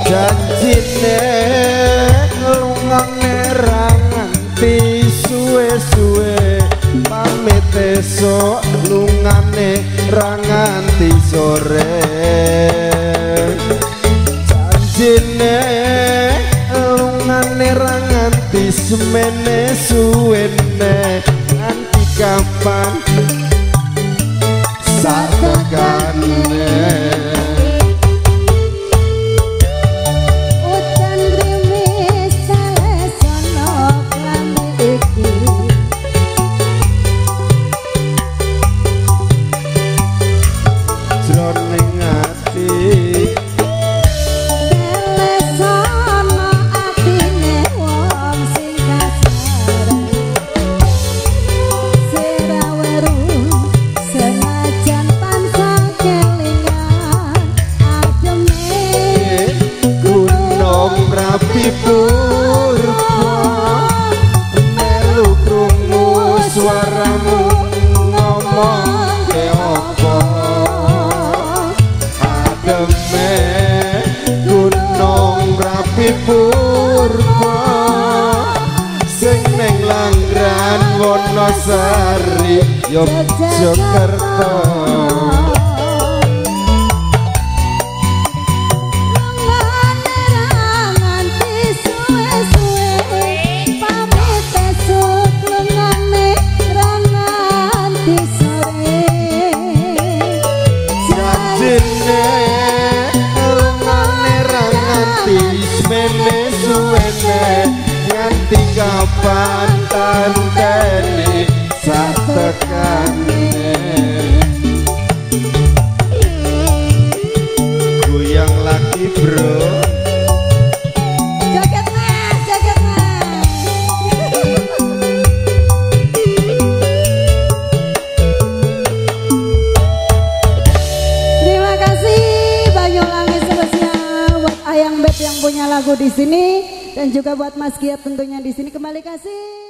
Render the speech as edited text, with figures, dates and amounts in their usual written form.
janjine lungane ra nganti suwe-suwe pamit esuk lungane ra nganti sore janjine lungane ra nganti semene suwene nganti kapan satekane suaramu ngomong ke opo ademe gunung Merapi purba sing ning Langran Wonosari Yogyakarta nganti kapan tanteni satekane goyang lagi bro joget mas terima kasih Banyuwangi spesial buat Ayang Beb yang punya lagu di sini. Dan juga buat Mas Giat tentunya di sini kembali kasih.